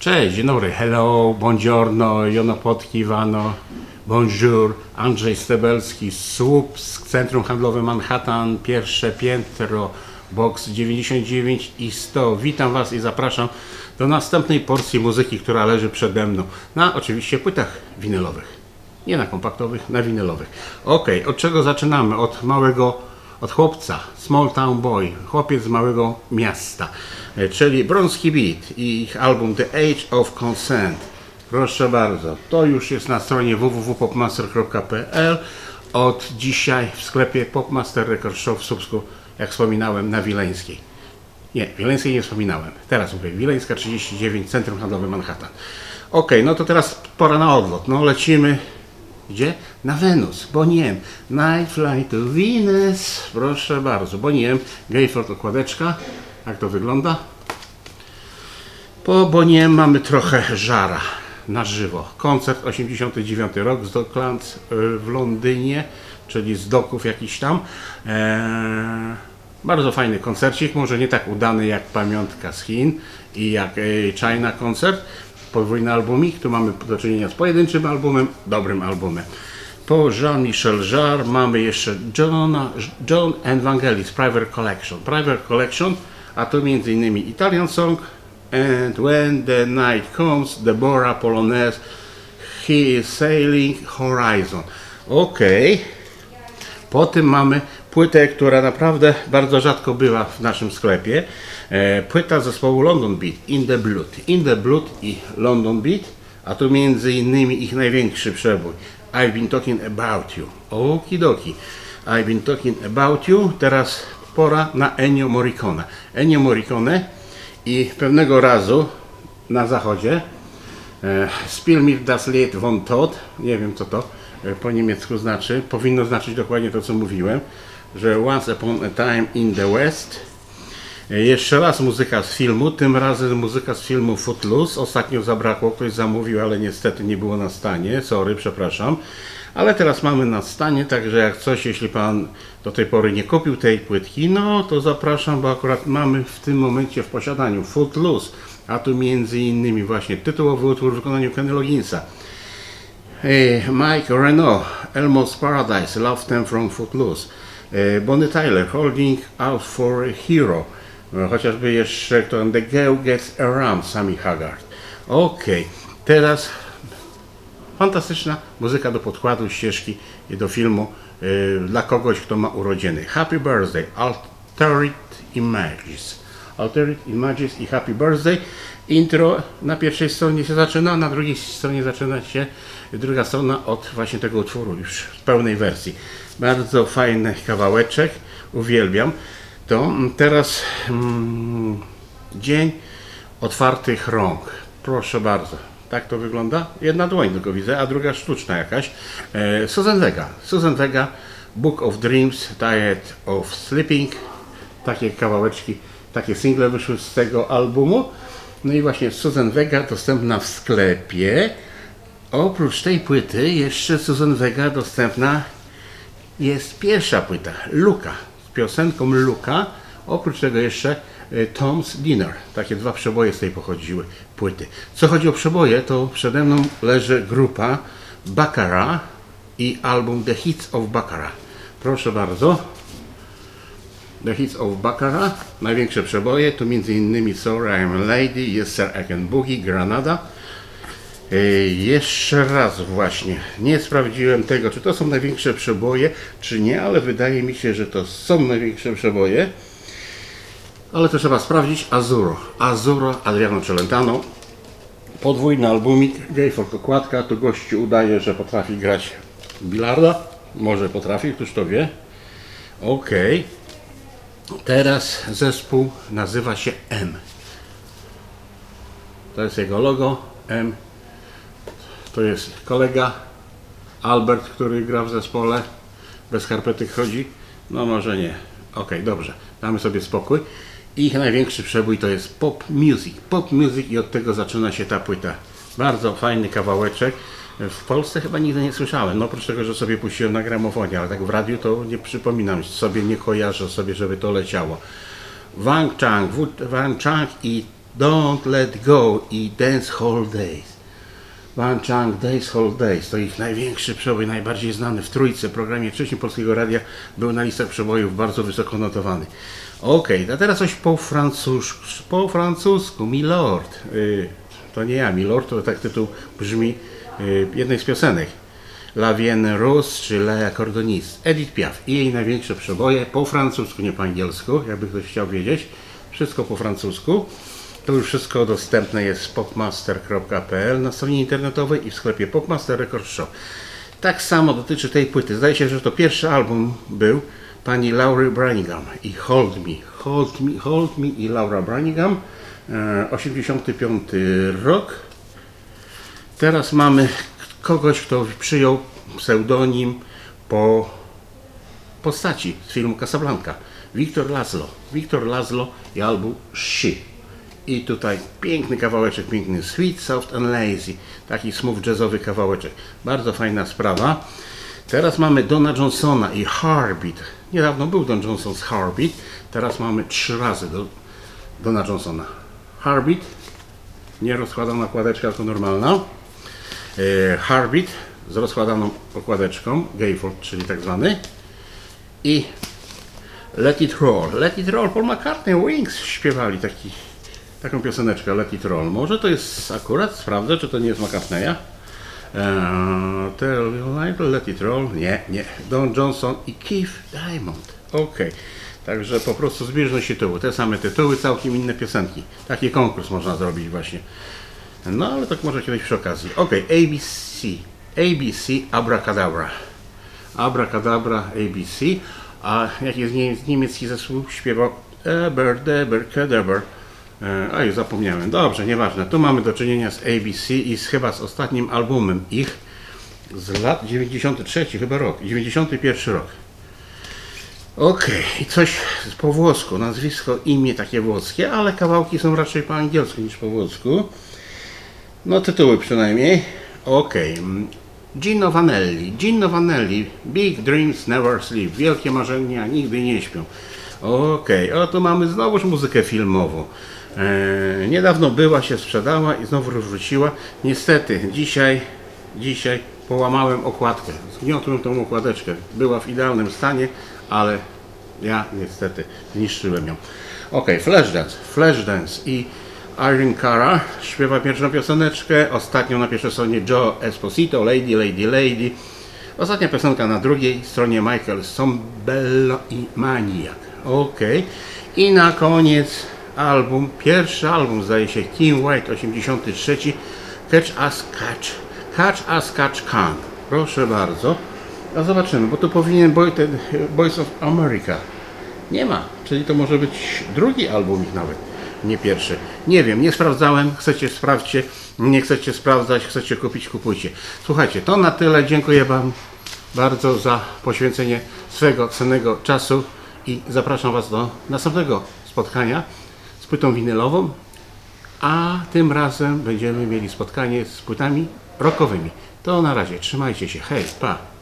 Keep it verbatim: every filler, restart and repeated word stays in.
Cześć, dzień dobry, hello, buongiorno, Jono Podkiwano, bonjour, Andrzej Stebelski, Słup z Centrum Handlowym Manhattan, pierwsze piętro, box dziewięćdziesiąt dziewięć i sto. Witam Was i zapraszam do następnej porcji muzyki, która leży przede mną, na oczywiście płytach winylowych, nie na kompaktowych, na winylowych. Ok, od czego zaczynamy? Od małego, od chłopca, Small Town Boy, chłopiec z małego miasta, czyli Bronski Beat i ich album The Age of Consent. Proszę bardzo, to już jest na stronie w w w kropka popmaster kropka p l. Od dzisiaj w sklepie Popmaster Record Shop w Słupsku, jak wspominałem, na Wileńskiej. Nie, Wileńskiej nie wspominałem. Teraz mówię, Wileńska trzydzieści dziewięć, Centrum Handlowe Manhattan. Ok, no to teraz pora na odlot. No lecimy. Gdzie? Na Wenus, Boney M. Night Flight to Venus. Proszę bardzo, Boney M. Gayford okładeczka. Jak to wygląda? Po Boney M mamy trochę żara na żywo. Koncert osiemdziesiąty dziewiąty rok z Docklands w Londynie, czyli z doków jakiś tam. Eee, bardzo fajny koncercik, może nie tak udany jak Pamiątka z Chin i jak China koncert. Podwójny albumik, tu mamy do czynienia z pojedynczym albumem, dobrym albumem. Po Jean-Michel Jarre mamy jeszcze Johna, John Evangelis Private Collection. Private Collection, a to między innymi Italian Song and When the Night Comes, Deborah Polonaise, He is Sailing Horizon. Ok. Po tym mamy płytę, która naprawdę bardzo rzadko bywa w naszym sklepie. E, płyta zespołu London Beat, In the Blood. In the Blood i London Beat, a tu między innymi ich największy przebój. I've been talking about you. Okidoki. I've been talking about you. Teraz pora na Ennio Morricone. Ennio Morricone i pewnego razu na zachodzie e, Spiel mir das Lied von Tod. Nie wiem co to po niemiecku znaczy. Powinno znaczyć dokładnie to co mówiłem, że Once Upon a Time in the West. Jeszcze raz muzyka z filmu, tym razem muzyka z filmu Footloose. Ostatnio zabrakło, ktoś zamówił, ale niestety nie było na stanie. Sorry, przepraszam. Ale teraz mamy na stanie, także jak coś, jeśli Pan do tej pory nie kupił tej płytki, no to zapraszam, bo akurat mamy w tym momencie w posiadaniu Footloose, a tu między innymi właśnie tytułowy utwór w wykonaniu Kenny Logginsa. Mike Renault, Elmo's Paradise, Love Them from Footloose. Bonnie Tyler, Holding Out for a Hero. Chociażby jeszcze kto The Girl Gets Around, Sammy Haggard. Ok, teraz fantastyczna muzyka do podkładu, ścieżki i do filmu yy, dla kogoś, kto ma urodziny. Happy Birthday, Altered Images. Altered Images i Happy Birthday. Intro na pierwszej stronie się zaczyna, na drugiej stronie zaczyna się druga strona od właśnie tego utworu już w pełnej wersji. Bardzo fajny kawałeczek, uwielbiam. To teraz mm, dzień otwartych rąk. Proszę bardzo. Tak to wygląda. Jedna dłoń tylko widzę, a druga sztuczna jakaś. E, Suzanne Vega. Suzanne Vega, Book of Dreams, Diet of Sleeping. Takie kawałeczki, takie single wyszły z tego albumu. No i właśnie Suzanne Vega dostępna w sklepie. Oprócz tej płyty jeszcze Suzanne Vega dostępna jest pierwsza płyta, Luka, z piosenką Luka. Oprócz tego jeszcze Tom's Dinner. Takie dwa przeboje z tej pochodziły płyty. Co chodzi o przeboje, to przede mną leży grupa Baccarat i album The Hits of Baccarat. Proszę bardzo. The Hits of Baccarat. Największe przeboje to między innymi Sorry I'm a Lady, Yes Sir I Can Boogie, Granada. Jeszcze raz właśnie, nie sprawdziłem tego, czy to są największe przeboje, czy nie, ale wydaje mi się, że to są największe przeboje. Ale to trzeba sprawdzić. Azzurro, Azzurro, Adriano Celentano. Podwójny albumik, Gayford okładka, tu gościu udaje, że potrafi grać bilarda. Może potrafi, któż to wie. Ok. Teraz zespół nazywa się M. To jest jego logo, M. To jest kolega Albert, który gra w zespole. Bez skarpetek chodzi? No może nie. Ok, dobrze. Damy sobie spokój. Ich największy przebój to jest pop music. Pop music i od tego zaczyna się ta płyta. Bardzo fajny kawałeczek. W Polsce chyba nigdy nie słyszałem. No oprócz tego, że sobie puściłem na gramofonie, ale tak w radiu to nie przypominam sobie, nie kojarzę sobie, żeby to leciało. Wang Chang, Wang Chang i Don't Let Go i Dance Hall Days. Van Chang Dance Hall Days to ich największy przebój, najbardziej znany w trójce, programie trzecim Polskiego Radia, był na listach przebojów bardzo wysoko notowany. Ok, a teraz coś po francusku, po francusku, Milord. Yy, to nie ja, Milord, to tak tytuł brzmi yy, jednej z piosenek. La Vienne Rose czy La Cordoniste, Edith Piaf i jej największe przeboje po francusku, nie po angielsku, jakby ktoś chciał wiedzieć. Wszystko po francusku. To już wszystko dostępne jest z popmaster kropka p l na stronie internetowej i w sklepie Popmaster Record Shop. Tak samo dotyczy tej płyty. Zdaje się, że to pierwszy album był pani Laury Branigan i Hold Me. Hold Me, Hold Me i Laura Branigan. osiemdziesiąty piąty rok. Teraz mamy kogoś, kto przyjął pseudonim po postaci z filmu Casablanca. Victor Laszlo. Victor Laszlo i album She. I tutaj piękny kawałeczek, piękny Sweet, Soft and Lazy. Taki smooth jazzowy kawałeczek. Bardzo fajna sprawa. Teraz mamy Dona Johnsona i Heartbeat. Niedawno był Don Johnson z Heartbeat. Teraz mamy trzy razy do Dona Johnsona. Heartbeat. Nie rozkładana okładeczka, tylko normalna. E, Heartbeat z rozkładaną okładeczką. Gatefold, czyli tak zwany. I Let It Roll. Let It Roll. Paul McCartney, Wings śpiewali taki, taką pioseneczkę Let It Roll. Może to jest akurat, sprawdzę, czy to nie jest McCartneya. Eee, tell you Let It Roll. Nie, nie. Don Johnson i Keith Diamond. Ok. Także po prostu zbieżność tytułu. Te same tytuły, całkiem inne piosenki. Taki konkurs można zrobić właśnie. No ale tak może kiedyś przy okazji. Ok. A B C. A B C Abracadabra. Abracadabra A B C. A jaki jest niemiecki zespół śpiewał Eber, Deber, Kedeber. A już zapomniałem. Dobrze, nieważne. Tu mamy do czynienia z A B C i z, chyba z ostatnim albumem ich z lat dziewięćdziesiąty trzeci chyba rok. dziewięćdziesiąty pierwszy rok. Ok, i coś po włosku. Nazwisko, imię takie włoskie, ale kawałki są raczej po angielsku niż po włosku. No tytuły przynajmniej. Ok. Gino Vanelli. Gino Vanelli. Big Dreams Never Sleep. Wielkie marzenia nigdy nie śpią. Ok, o tu mamy znowuż muzykę filmową. Eee, niedawno była, się sprzedała i znowu wróciła. Niestety, dzisiaj, dzisiaj połamałem okładkę. Zgniotłem tą okładeczkę. Była w idealnym stanie, ale ja niestety zniszczyłem ją. Ok, Flashdance. Flashdance i Irene Cara śpiewa pierwszą pioseneczkę, ostatnią na pierwszej stronie Joe Esposito, Lady, Lady, Lady. Ostatnia piosenka na drugiej stronie Michael Sombello i Maniac. Ok. I na koniec album, pierwszy album zdaje się Kim White, osiemdziesiąty trzeci, Catch Us Catch, Catch Us Catch Can. Proszę bardzo. A zobaczymy, bo tu powinien Boy, ten, Boys of America. Nie ma, czyli to może być drugi album ich nawet, nie pierwszy. Nie wiem, nie sprawdzałem, chcecie sprawdźcie, nie chcecie sprawdzać, chcecie kupić, kupujcie. Słuchajcie, to na tyle, dziękuję Wam bardzo za poświęcenie swego cennego czasu i zapraszam Was do następnego spotkania z płytą winylową, a tym razem będziemy mieli spotkanie z płytami rockowymi. To na razie, trzymajcie się, hej, pa!